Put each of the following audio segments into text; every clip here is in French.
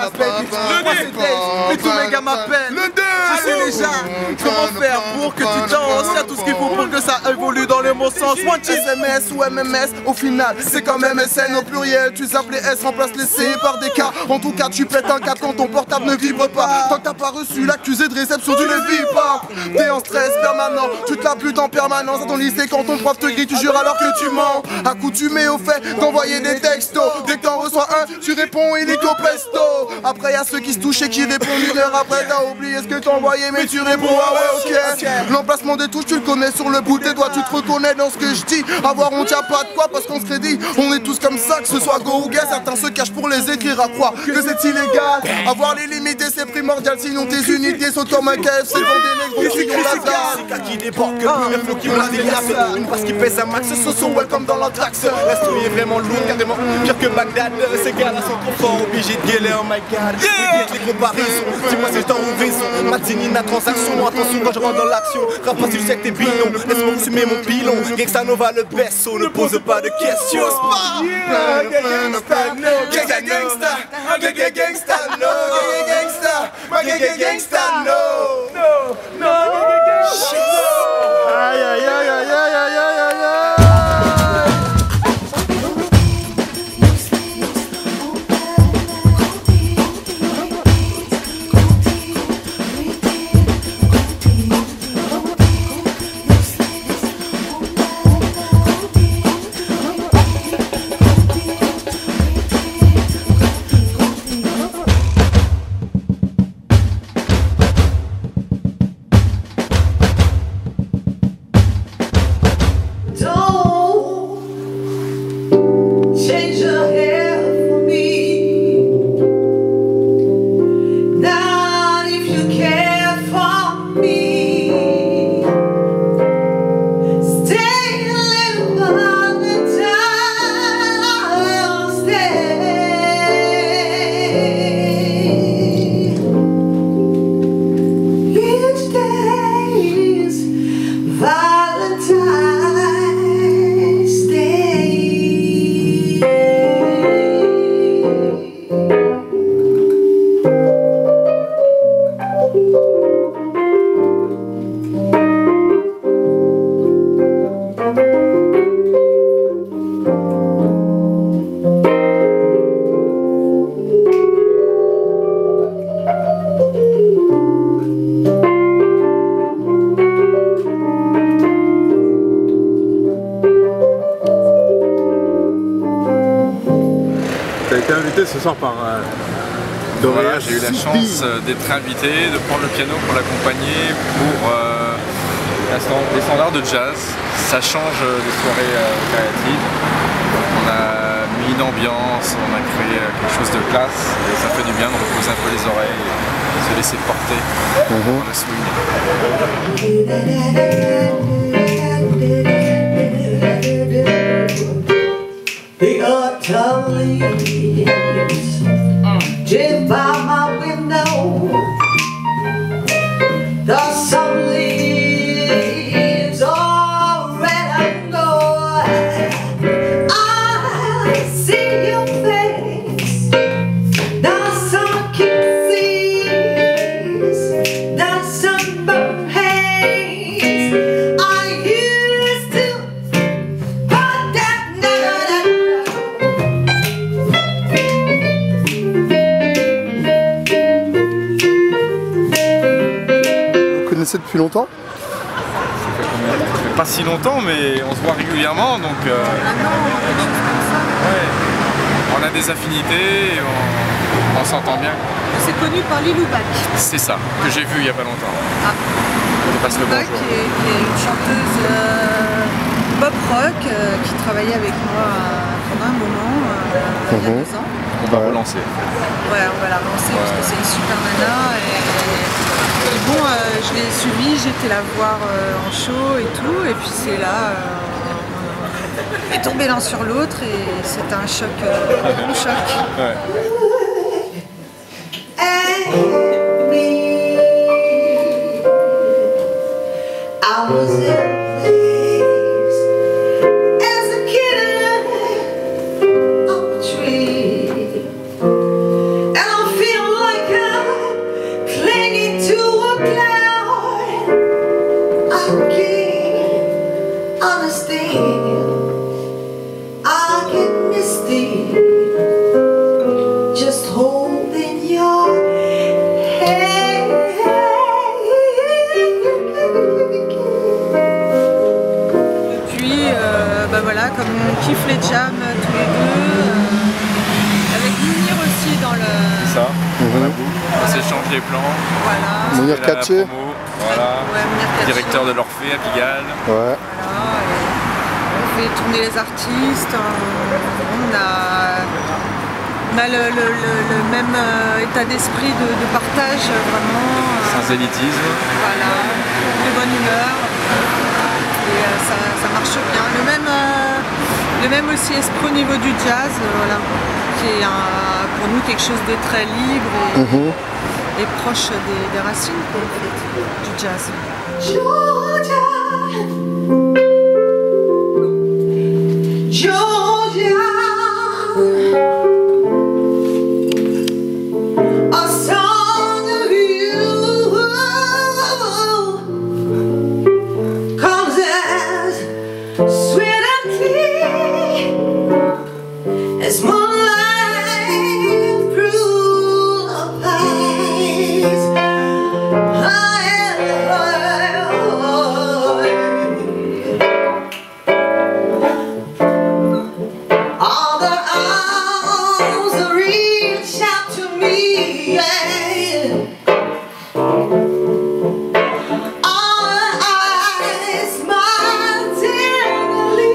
Dave, moi c'est Dave, mais tous mes gars m'appellent. Je sais déjà comment faire pour que tu danses. Y'a tout ce qu'il faut pour que ça évolue dans le bon sens. One SMS ou MMS, au final c'est comme MSN au pluriel. Tu zappes les S, remplace les C par des K. En tout cas tu pètes un câble quand ton portable ne vibre pas. Tant que t'as pas reçu l'accusé de réception, tu ne vis pas. T'es en stress permanent, tu te la butes en permanence. À ton lycée quand ton prof te grille, tu jures alors que tu mens. Accoutumé au fait d'envoyer des textos. Dès que t'en reçois un, tu réponds illico presto. Après y'a ceux qui se touchent et qui répondent une heure après. T'as oublié ce que t'as envoyé mais tu réponds ah ouais ok. L'emplacement des touches tu le connais sur le bout des doigts. Tu te reconnais dans ce que je dis. Avoir honte y'a pas de quoi parce qu'on se crédit. On est tous comme ça que ce soit go ou gay. Certains se cachent pour les écrire à croire que c'est illégal. Avoir les limites c'est primordial. Sinon tes unités sont comme un KFC. Vont des négros qui ont la dalle. C'est qu'à qui débarque, un flow qui me la délace. Une passe qui pèse un max. Ce sont welcome dans l'anthrax. La story est vraiment lourde, carrément pire que Bagdad. Ces gars-là sont trop forts, obligés de gueuler, oh my god. Les comparaisons, dis-moi si je t'en ouvre. Matinine la transaction, attention quand je rentre dans l'action. Rap pas si je sais que t'es bidon, laisse-moi fumer mon pilon. Gangsta Nova le berceau, ne pose pas de questions. Gangsta, no, gangsta, gangsta, gangsta, no, gangsta, gangsta, no, no, aïe aïe aïe aïe aïe aïe aïe aïe. Tu as été invité ce soir par Doria. Voilà, j'ai eu la chance d'être invité, de prendre le piano pour l'accompagner pour les standards de jazz. Ça change des soirées créatives. On a mis une ambiance, on a créé quelque chose de classe et ça fait du bien de reposer un peu les oreilles et se laisser porter par le swing. The autumn leaves drift by my window. The sun leaves all red and gold. I see your face. The sun sees the sunburn haze. I used to, but that Vous connaissez depuis longtemps? Ça fait pas si longtemps, mais on se voit régulièrement, donc ouais. On a des affinités, et on s'entend bien. C'est connu par Lilou Bac. C'est ça, que j'ai vu il y a pas longtemps. Ah. Je passe le Lilou Bac bonjour. qui est une chanteuse pop rock qui travaillait avec moi pendant un moment, il y a 2 ans. On va relancer. Ouais, on va la relancer parce que c'est une super nana et bon, je l'ai suivie, j'étais la voir en show et tout, et puis c'est là, on est tombé l'un sur l'autre et c'était un choc, un bon choc. Ouais. I was in things as a kid up a tree, and I'm feeling holding your hand. Depuis, bah voilà, comme on kiffe les jams tous les deux, avec Mounir aussi dans le... C'est ça, dans la boucle. On s'échange les plans. Voilà. Mounir La Katché. promo, voilà. Ouais, Mounir Katché. Directeur de l'Orphée à Pigalle. Ouais. Voilà, on fait tourner les artistes, on a le même état d'esprit de partage, vraiment. Sans élitisme. Voilà, de bonne humeur. Et ça marche bien. Le même aussi esprit au niveau du jazz, voilà, qui est pour nous quelque chose de très libre et proche des racines quoi, en fait, du jazz. Georgia, Georgia, a song of you comes as sweet and clear as moonlight through the pines. All the arms reach out to me, yeah. All the eyes smile tenderly.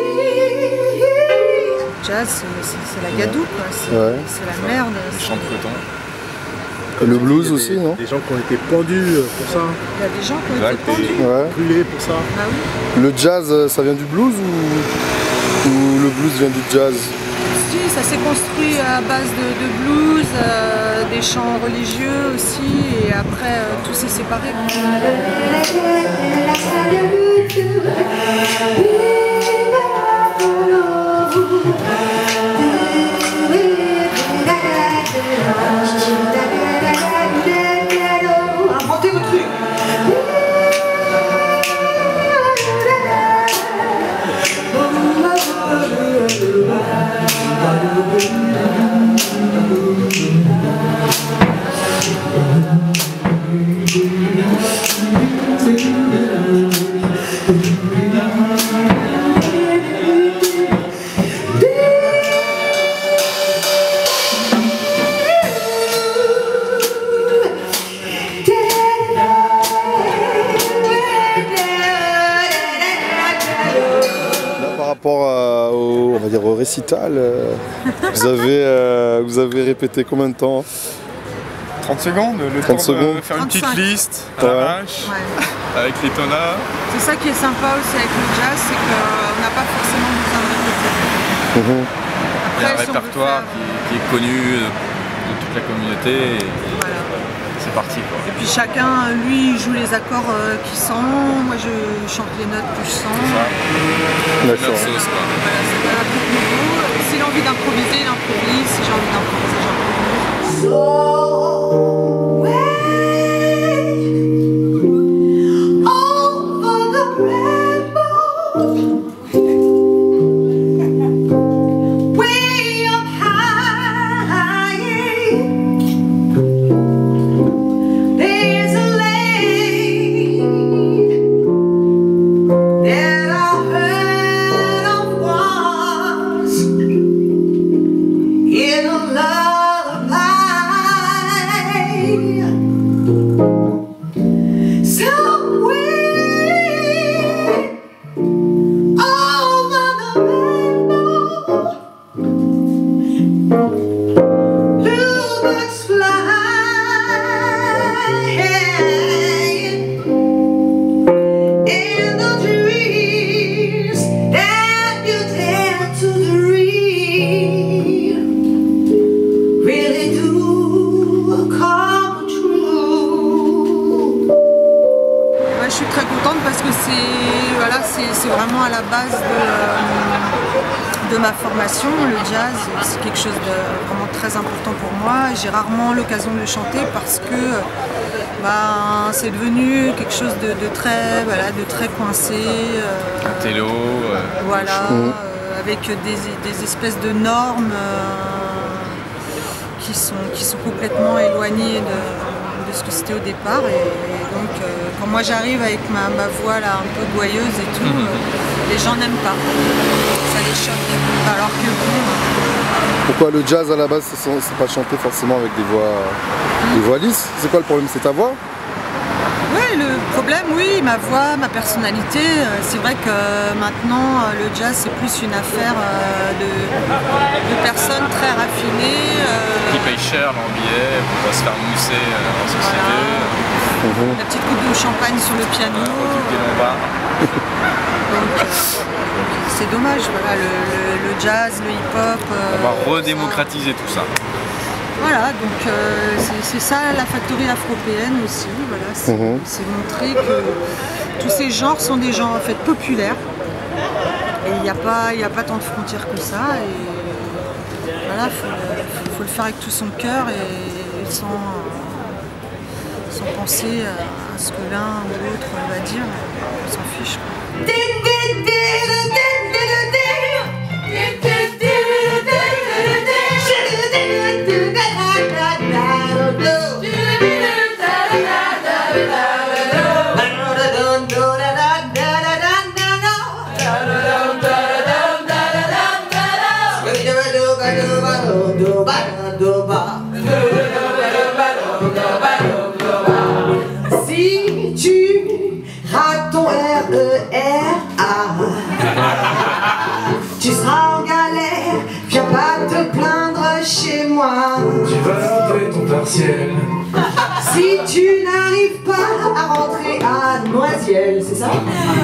Jazz, c'est la gadoue, quoi. Ouais. C'est la merde. Les champs de coton. Le blues aussi, non? Des gens qui ont été pendus pour ça, Il y a des gens qui ont été Exact. pendus. Ouais. brûlés pour ça. Bah oui. Le jazz, ça vient du blues ou le blues vient du jazz? Si, ça s'est construit à base de blues, des chants religieux aussi, et après tout s'est séparé. Montez vos trucs. Par rapport au, on va dire, au récital, vous avez répété combien de temps? 30 secondes, le 30 temps secondes. de faire une petite 35. liste à Ouais. l'arrache, Ouais. avec les tonnas. C'est ça qui est sympa aussi avec le jazz, c'est qu'on n'a pas forcément besoin de répéter. Il y a un Après, si on veut répertoire faire, qui est connu de toute la communauté et voilà. c'est parti quoi. Et puis chacun, lui, il joue les accords qu'il sent, moi je chante les notes que je sens. D'accord. Notre sauce quoi. Voilà, c'est pas un truc nouveau. S'il a envie d'improviser, il improvise. Si j'ai envie d'improviser, j'improvise. Slow way over the rainbow, way up high. There's a lane that I heard of once in a lullaby. Somewhere over the rainbow, bluebirds fly. In the dreams that you dare to dream, really do come true. Ouais, je suis très contente parce que c'est vraiment à la base de ma formation. Le jazz, c'est quelque chose de vraiment très important pour moi. J'ai rarement l'occasion de le chanter parce que c'est devenu quelque chose de très coincé. Un télo, Voilà, avec des espèces de normes qui sont complètement éloignés de ce que c'était au départ. Et donc, quand moi j'arrive avec ma voix là un peu gouailleuse et tout, les gens n'aiment pas. Ça les choque. Alors que bon. Pourquoi le jazz à la base, c'est pas chanter forcément avec des voix lisses? C'est quoi le problème? C'est ta voix? Oui, le problème, oui, ma voix, ma personnalité. C'est vrai que maintenant, le jazz, c'est plus une affaire de personnes très raffinées. Qui payent cher leur billet pour se faire mousser en société. Voilà. La petite coupe de champagne sur le piano. Des lombards. Donc, c'est dommage, voilà, le jazz, le hip-hop. On va redémocratiser tout ça. Voilà, donc c'est ça la factory afro-péenne aussi, voilà, c'est montrer que tous ces genres sont des genres en fait populaires et il n'y a pas tant de frontières que ça et voilà, faut le faire avec tout son cœur et sans penser à ce que l'un ou l'autre va dire, on s'en fiche. Si tu rates ton RER-A, tu seras en galère, viens pas te plaindre chez moi. Tu vas rater ton partiel. Si tu n'arrives pas à rentrer à Noisiel, c'est ça?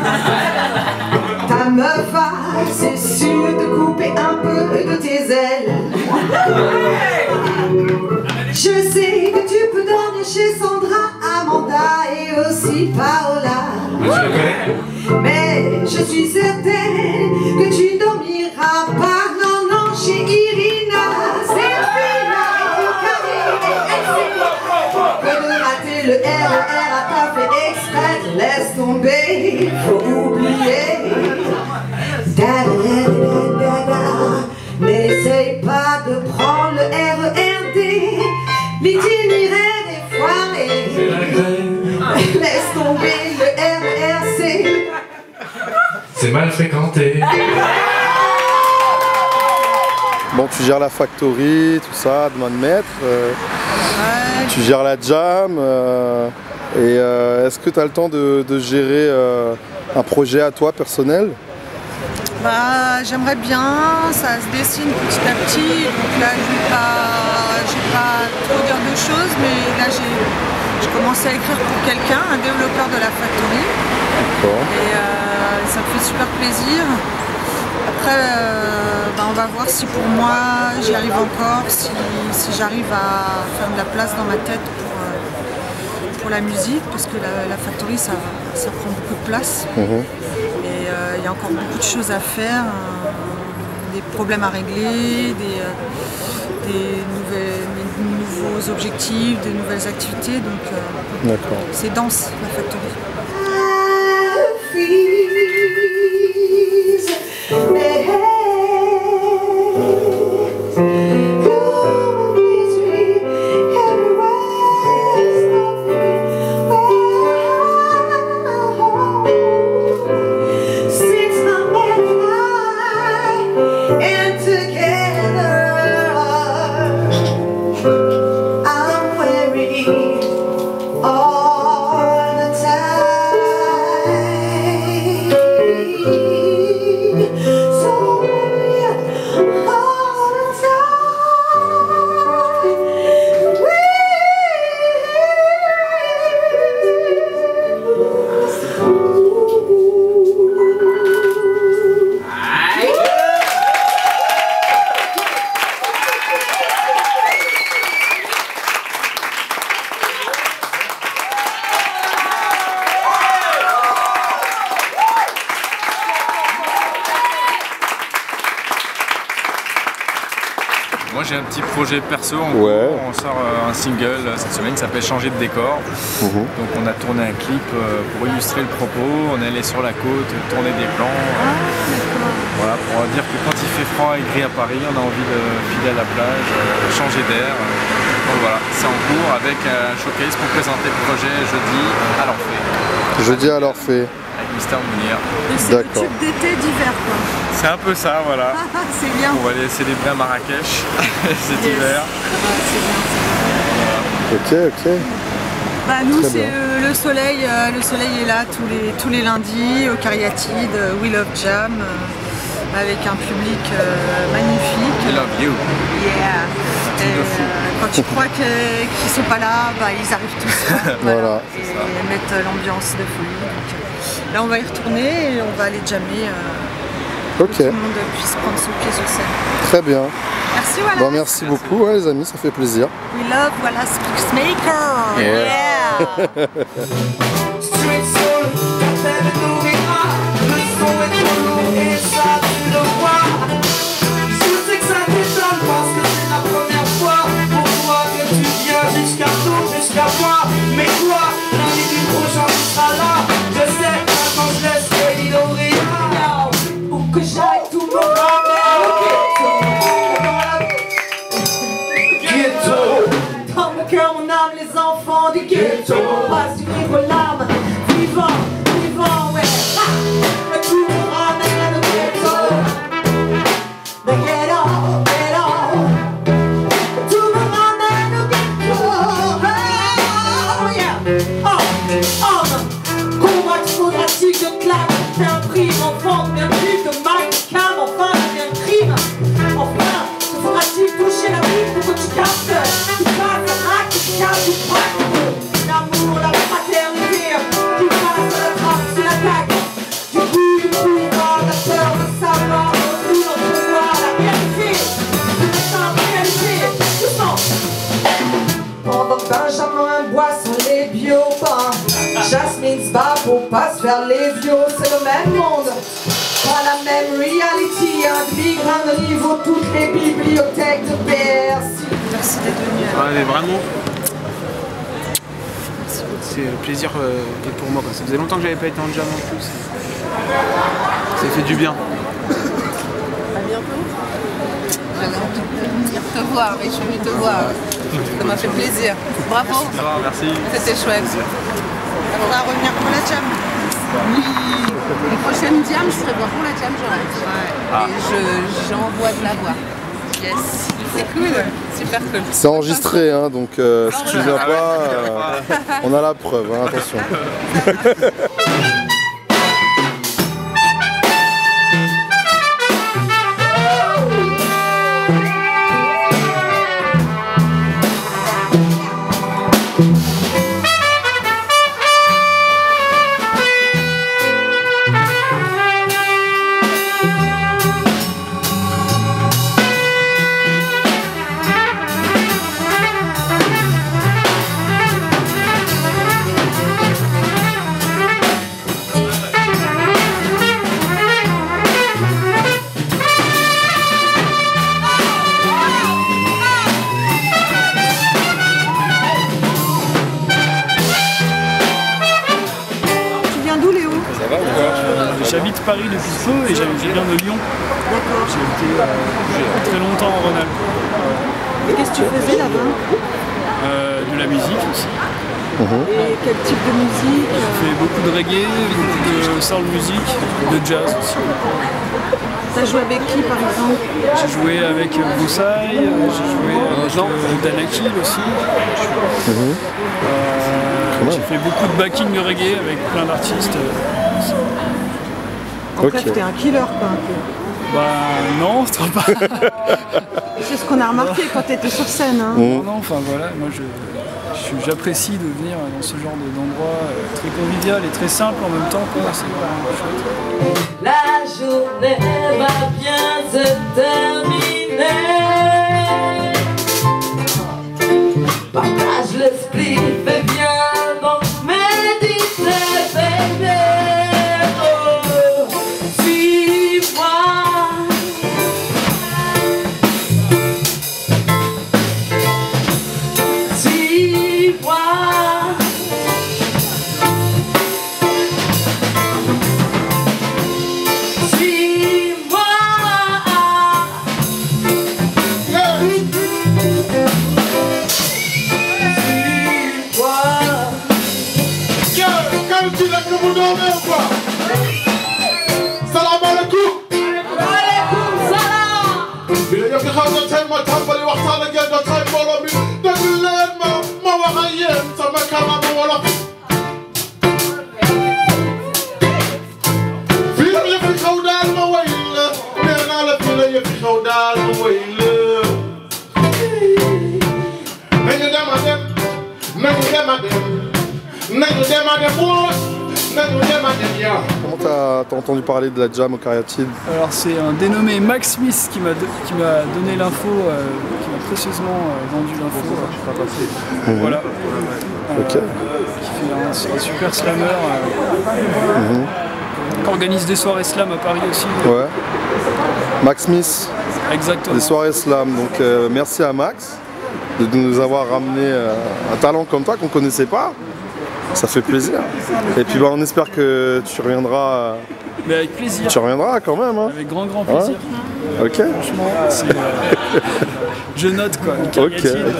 Ta meuf va, c'est sûr, te couper un peu de tes ailes. Je sais que tu peux dormir chez Sandra, Amanda et aussi Paola. Je le connais. Mais je suis certaine que tu dormiras pas, non, non, chez Irina. Cette fille-là est au carré et elle sait que de rater le RER à ta fait exprès. Laisse tomber, faut oublier. N'essaye pas de prendre le RERD, l'itinéraire est foiré. C'est la grève. Laisse tomber le RERC. C'est mal fréquenté. Bon, tu gères la factory, tout ça, de main de maître. Tu gères la jam. Et est-ce que tu as le temps de gérer un projet à toi personnel? Bah, j'aimerais bien, ça se dessine petit à petit, donc là j'ai pas trop dire de choses, mais là j'ai commencé à écrire pour quelqu'un, un développeur de la factory. Et ça me fait super plaisir. Après, on va voir si pour moi j'y arrive encore, si j'arrive à faire de la place dans ma tête pour la musique, parce que la factory ça prend beaucoup de place. Et il y a encore beaucoup de choses à faire, des problèmes à régler, des nouveaux objectifs, des nouvelles activités, donc c'est dense la factory. Moi j'ai un petit projet perso, en gros, on sort un single cette semaine qui s'appelle Changer de décor. Donc on a tourné un clip pour illustrer le propos, on est allé sur la côte, tourner des plans. Voilà, pour dire que quand il fait froid et gris à Paris, on a envie de filer à la plage, changer d'air. Donc voilà, c'est en cours avec un showcase pour présenter le projet jeudi à l'Orphée. Jeudi à l'Orphée. Avec Mister Mounir. Et c'est le tube d'été d'hiver quoi. C'est un peu ça, voilà. C'est bien. On va aller célébrer à Marrakech cet hiver. C'est bien. Ok. Bah, nous c'est le soleil est là tous les lundis au Cariatide, We Love Jam, avec un public magnifique. We love you. Yeah. Et, quand tu crois qu'ils sont pas là, bah, ils arrivent tous. Voilà. Et mettent l'ambiance de folie. Donc, là on va y retourner et on va aller jammer. Pour que tout le monde puisse prendre son pied sur scène. Très bien. Merci Wallace. Bon, merci beaucoup les amis, ça fait plaisir. We love Wallace Peacemaker. Yeah. Street soul, t'appelles le nourrira. Le son est trop lourd et ça tu le vois. Je sais que ça t'étonne parce que c'est la première fois pour toi que tu viens jusqu'à nous, jusqu'à moi. Mais quoi, lundi du prochain tu seras là. Je sais, maintenant je laisse Kelly Doria. Où que j'aille tout me ramène au ghetto. Dans mon cœur, mon âme, les enfants du ghetto. On passe du livre aux larmes, vivant, ouais. Et tout me ramène au ghetto. The ghetto. Tout me ramène au ghetto. Oh yeah. Homme, combatif de claque. Fais un prix, enfant, bien plus de mal, de cam, enfin, devient un crime. Enfin, te faudra-t-il toucher la vie pour que tu captes? Tu passes un acte, tu casses, tu pactes. L'amour, la fraternité, tu passes à la trappe, tu l'attaques. Du pouvoir, la peur, le savoir, le tout dans ton pouvoir, la réalité. C'est la simple réalité, tout sens. Pendant que Benjamin boit son lait bio, Jasmine se bat pour pas se faire les vieux. C'est le même monde, pas la même reality. Un demi-grain de niveau, toutes les bibliothèques de Bercy. Merci d'être venu. Ouais, vraiment. C'est le plaisir pour moi. Ça faisait longtemps que j'avais pas été en jam en plus. Ça fait du bien. À bientôt. J'avais envie de venir te voir, mais je suis venue te voir. Ça m'a fait plaisir. Bravo. Merci. C'était chouette. Il faudra revenir pour la jam. Oui. Les prochaines jam, je prévois pour la jam, j'arrête. Et j'envoie de la voix. Yes. C'est cool. Super cool. C'est enregistré, hein, donc si tu viens pas, on a la preuve, hein, attention. J'habite Paris depuis peu et je viens de Lyon. D'accord. J'ai été très longtemps en Rhône-Alpes. Et qu'est-ce que tu faisais là-bas? De la musique aussi. Et quel type de musique? J'ai fait beaucoup de reggae, beaucoup de soul music, de jazz aussi. T'as joué avec qui par exemple? J'ai joué avec Boussaï, j'ai joué avec Dan Akil aussi. J'ai fait beaucoup de backing de reggae avec plein d'artistes. En fait, t'es un killer quoi un peu. Bah non, je trouve pas. C'est ce qu'on a remarqué quand t'étais sur scène. Hein. Non, enfin voilà, moi j'apprécie de venir dans ce genre d'endroit très convivial et très simple en même temps, quoi. C'est vraiment chouette. La journée va bien se terminer. Partage le split, fais bien donc méditer, bébé. Oh, suis-moi. Suis-moi. Suis-moi. vous dormez ou quoi? Salam alaikum. Alaikum salam. Bila yëf yi xaw na tey ma tàmbali waxtaan ak yéen tey mbooloo mi déglu leen ma wax ak yéen sama kàllaama wolof. Fii la yëf yi xaw daal ma woy la nee naa la fii la yëf yi xaw daal ma woy la. Nañu dem a dem nañu dem a dem nañu dem a dem woon nañu dem a dem yaa. Comment t'as entendu parler de la jam au Cariatide? Alors c'est un dénommé Max Smith qui m'a donné l'info, qui m'a précieusement vendu l'info. Voilà. Ok. Qui fait un super slammer. Qui organise des soirées slam à Paris aussi. Ouais. Max Smith. Exactement. Des soirées slam. Donc merci à Max de nous avoir ramené un talent comme toi qu'on connaissait pas. Ça fait plaisir. Et puis bah, on espère que tu reviendras. Mais avec plaisir. Tu reviendras quand même. Hein. Avec grand plaisir. Ouais. Ok. Franchement, je note quoi. Ok.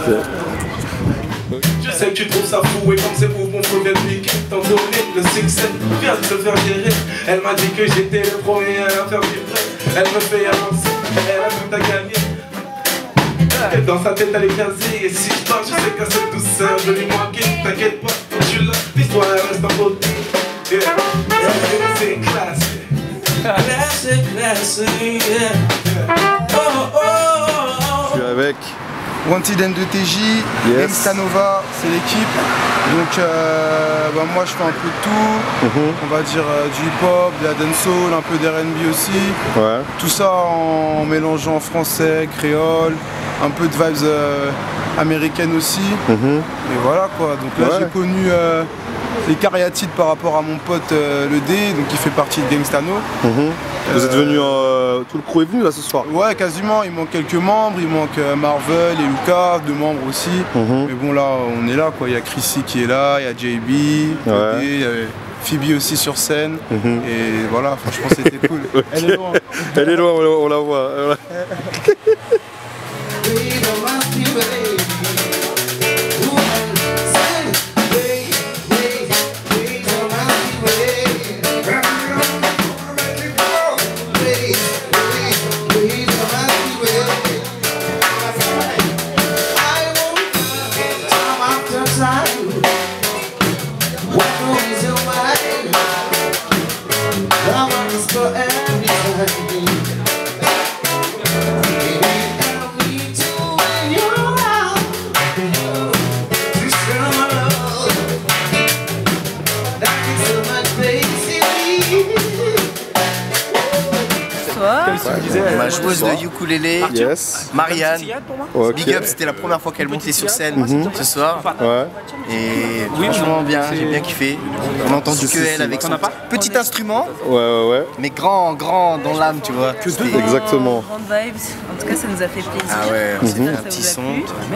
Je sais que tu trouves ça fou et comme c'est pour mon fou viennent piquer. T'en donner le succès, viens de te faire virer. Elle m'a dit que j'étais le premier à la faire vibrer. Elle me fait avancer, elle a tout à gagner. Et dans sa tête elle est casée. Et si je pars, je sais qu'à cette douceur je lui manquais. T'inquiète pas, tu l'as, l'histoire elle reste en beauté. Yeah. C'est classique. Classique, yeah. Je suis avec Wanted N2TJ, Yes. Gangstanova, c'est l'équipe. Donc bah moi je fais un peu de tout, on va dire du hip-hop, de la dancehall, un peu d'R&B aussi. Ouais. Tout ça en mélangeant français, créole, un peu de vibes américaines aussi. Et voilà quoi, donc là j'ai connu les Cariatides par rapport à mon pote le D, donc il fait partie de Gangstano. Vous êtes venu, tout le crew est venu là ce soir? Ouais, quasiment, il manque quelques membres, il manque Marvel et Lucas, 2 membres aussi. Mais bon là, on est là quoi, il y a Chrissy qui est là, il y a JB, il y a Phoebe aussi sur scène. Et voilà, franchement c'était cool. Okay. Elle est loin. Elle est loin, on la voit. Ma joueuse de ukulélé, Marianne. Big Up, c'était la première fois qu'elle montait sur scène ce soir. Et franchement bien, j'ai bien kiffé. On a entendu que elle avec son petit instrument, mais grand dans l'âme, tu vois. Exactement. Grande vibes, en tout cas ça nous a fait plaisir. Ah ouais, on s'est fait un petit son.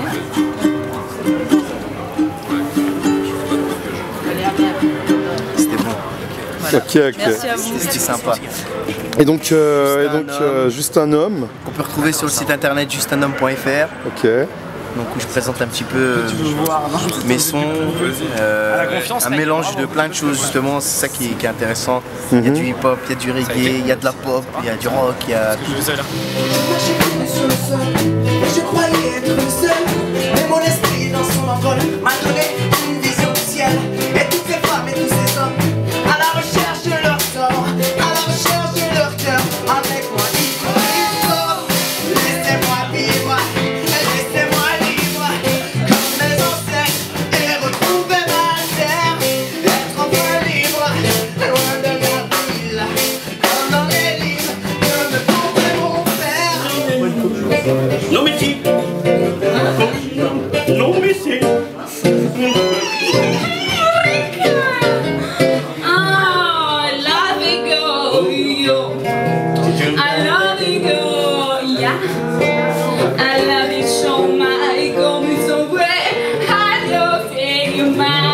C'était bon. Voilà. Ok. Merci à vous. C'était sympa. Et donc, Juste un homme. On peut retrouver sur le site internet justeunhomme.fr. Ok. Donc où je présente un petit peu mes sons, un mélange de plein de choses justement, c'est ça qui est intéressant. Il y a du hip-hop, il y a du reggae, il y a de la pop, il y a du rock, il y a tout. Je croyais être le seul, mais mon esprit dans son envol m'a donné une vision du ciel. Et toutes ces femmes et tous ces hommes, à la recherche de leur sort, à la recherche de leur cœur, avec moi libre, laissez-moi vivre, laissez-moi libre, comme mes ancêtres, et retrouver ma terre, être enfin libre, loin de ma ville, comme dans les livres, que me montrait mon père. Non mais si, non mais si. I love it so much, come so way. I love you, man.